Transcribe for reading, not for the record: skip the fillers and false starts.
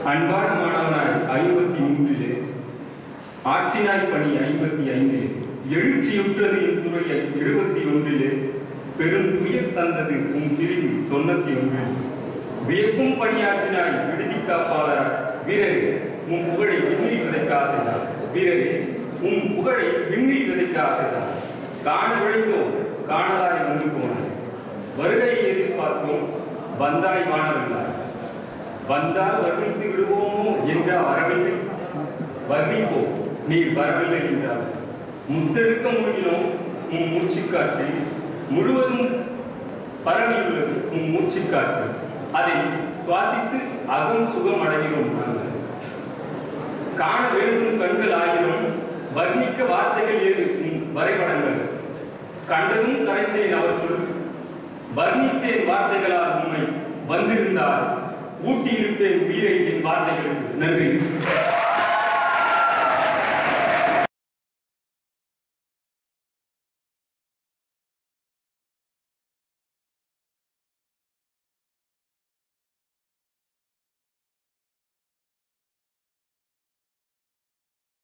அன்பான மாணவனாய் 53 ஆற்றினாய் பணி 55 எழுச்சியுற்றது என் துறை 71 பெரும் துயர் தந்தது உன் பிரிவு 91 வியக்கும் பணியாற்றினாய் விடுதி காப்பாளர் வீரரே உன் புகழை விண்ணில் விதைக்க ஆசைதான் வீரரே உன் புகழை விண்ணில் விதைக்க ஆசைதான் காண விளைந்தோம் காணலாய் வந்து போனாய் வருகையை எதிர்பார்த்தோம் வந்தாய் வானவில்லாய் வந்தால் வர்ணித்து விடுவோமோ என்ற வரவில்லை வர்ணிப்போம் நீர் வரவில்லை என்றால் முத்தெடுக்க முடியும் உன் மூச்சுக்காற்று முழுவதும் பரவியுள்ளது உன் மூச்சுக்காற்று அதை சுவாசித்து அகம் சுகம் அடைகிறோம் நாங்கள் காண வேண்டும் கண்கள் ஆயிரம் வர்ணிக்க வார்த்தைகள் ஏது வரைபடங்கள் கண்டதும் கரைத்தேன் அவற்றுள் வர்ணித்தேன் வார்த்தைகளால் உண்மை வந்திருந்தால் ஊட்டியிருப்பேன் உயிரை என் வார்த்தைகளுக்கு நன்றி.